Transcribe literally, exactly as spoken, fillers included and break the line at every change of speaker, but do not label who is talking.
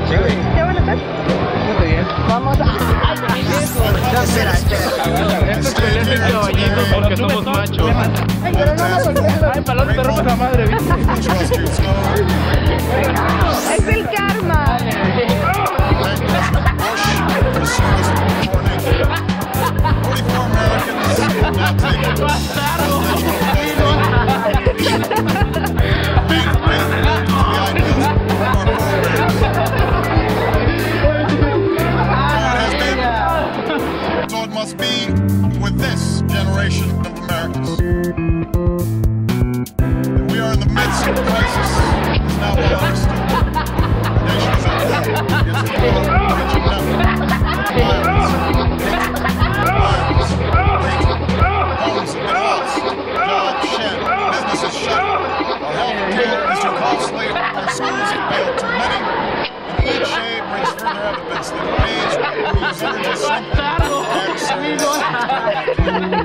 ¿Qué van a hacer?
Muy bien.
Vamos a...
Estos peleas en caballitos porque somos machos.
Ay, pero no nos olvidemos.
Ay, palón, te rompes la madre, ¿viste?
Es el karma.
So it must be with this generation of Americans. We are in the midst of a crisis. It's now well understood. The nation is at war against the world against never. Violence, violence, homes have been lost, jobs shed, businesses shut. Our health care is too costly, our schools have failed too many, and each day brings further evidence that ways we use energy simply and